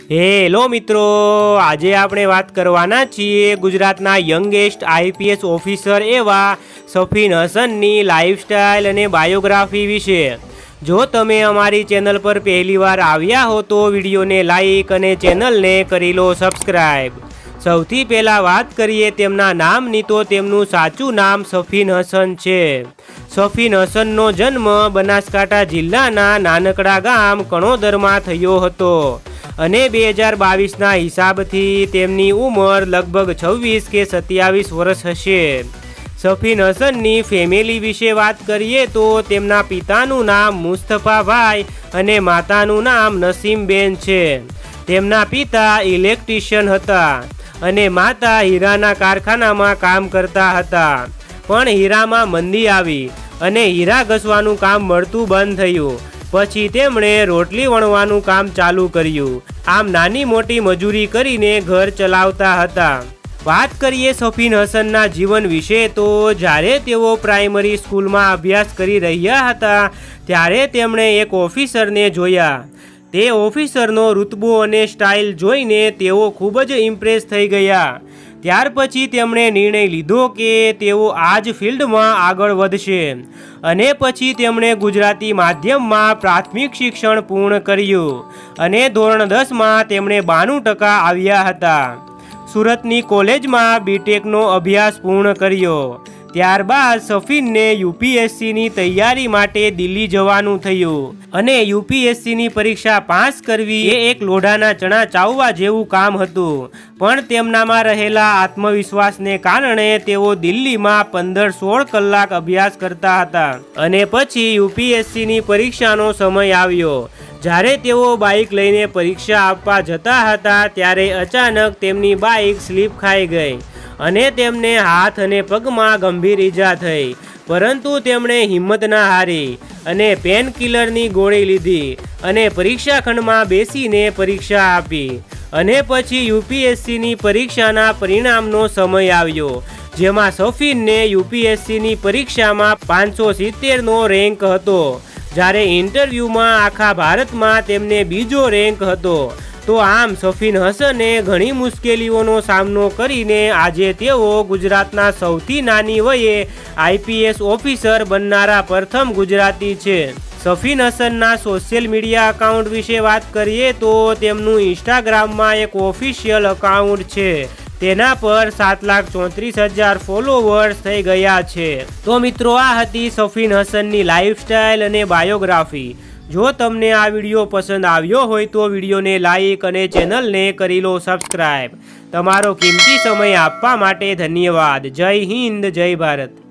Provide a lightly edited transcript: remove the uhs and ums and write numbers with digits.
Hello મિત્રો, આજે આપણે વાત કરવાના છીએ ગુજરાતના યંગેસ્ટ આઈપીએસ ઓફિસર એવા સફીન હસનની લાઈફસ્ટાઈલ અને બાયોગ્રાફી વિશે। જો તમે અમારી ચેનલ પર પહેલીવાર આવ્યા હો તો વિડીયોને લાઈક અને ચેનલને કરી લો સબસ્ક્રાઈબ। સૌથી પહેલાં વાત કરીએ તેમના નામની તો તેમનું સાચું નામ સફીન હસન છે। સફીન હસનનો જન્મ બનાસકાંઠા જિલ્લાના નાનકડા ગામ કણોદરમાં થયો હતો અને 2022ના હિસાબથી તેમની ઉંમર લગભગ 26 કે 27 વર્ષ હશે। સફીન હસનની ફેમિલી વિશે વાત કરીએ તો તેમના પિતાનું નામ મુસ્તફાભાઈ અને માતાનું નામ નસીમબેન છે। તેમના પિતા ઇલેક્ટ્રિશિયન હતા અને માતા હીરાના કારખાનામાં કામ કરતા હતા, પણ હીરામાં મંદી આવી અને હીરા ઘસવાનું કામ મળતું બંધ થયું। પછી તેમણે રોટલી વણવાનું કામ ચાલુ કર્યું। આમ નાની મોટી મજૂરી કરીને ઘર ચલાવતા હતા। વાત કરીએ સફીન હસનના જીવન વિશે તો જ્યારે તેઓ પ્રાઇમરી સ્કૂલમાં અભ્યાસ કરી રહ્યા હતા ત્યારે તેમણે એક ઓફિસરને જોયા। તે ઓફિસરનો રૂતબો અને સ્ટાઇલ જોઈને તેઓ ખૂબ જ ઇમ્પ્રેસ થઈ ગયા। ત્યાર પછી તેમણે નિર્ણય લીધો કે તેઓ આ જ ફિલ્ડમાં આગળ વધશે અને પછી તેમણે ગુજરાતી માધ્યમમાં પ્રાથમિક શિક્ષણ પૂર્ણ કર્યું અને ધોરણ 10માં તેમણે 92% આવ્યા હતા। સુરતની કોલેજમાં બીટેકનો અભ્યાસ પૂર્ણ કર્યો। ત્યારબાદ સફીનને યુપીએસસીની તૈયારી માટે દિલ્હી જવાનું થયું અને યુપીએસસીની પરીક્ષા પાસ કરવી એ એક લોઢાના ચણા ચાવવા જેવું કામ હતું, પણ તેમનામાં રહેલા આત્મવિશ્વાસને કારણે તેઓ દિલ્હીમાં 15-16 કલાક અભ્યાસ કરતા હતા અને પછી યુપીએસસીની પરીક્ષાનો સમય આવ્યો। જ્યારે તેઓ બાઇક લઈને પરીક્ષા આપવા જતા હતા ત્યારે અચાનક તેમની બાઇક સ્લીપ ખાઈ ગઈ અને તેમને હાથ અને પગમાં ગંભીર ઈજા થઈ, પરંતુ તેમણે હિંમત ના હારી અને પેન કિલરની ગોળી લીધી અને પરીક્ષા ખંડમાં બેસીને પરીક્ષા આપી અને પછી યુપીએસસીની પરીક્ષાના પરિણામનો સમય આવ્યો, જેમાં સફીનને યુપીએસસીની પરીક્ષામાં 570નો રેન્ક હતો, જ્યારે ઇન્ટરવ્યૂમાં આખા ભારતમાં તેમને બીજો રેન્ક હતો। તો આમ સફીન હસને ઘણી મુશ્કેલીઓનો સામનો કરીને આજે તેઓ ગુજરાતના સૌથી નાની વયે આઈપીએસ ઓફિસર બનનારા પ્રથમ ગુજરાતી છે। સફીન હસનના સોશિયલ મીડિયા અકાઉન્ટ વિશે વાત કરીએ તો તેમનું ઇન્સ્ટાગ્રામમાં એક ઓફિશિયલ અકાઉન્ટ છે, તેના પર 7,34,000 ફોલોવર્સ થઈ ગયા છે। તો મિત્રો, આ હતી સફીન હસનની લાઈફસ્ટાઈલ અને બાયોગ્રાફી। જો તમને આ વિડીયો પસંદ આવ્યો હોય તો વિડીયોને લાઈક અને ચેનલને કરી લો સબસ્ક્રાઈબ। તમારો કિંમતી સમય આપવા માટે ધન્યવાદ। જય હિન્દ, જય ભારત।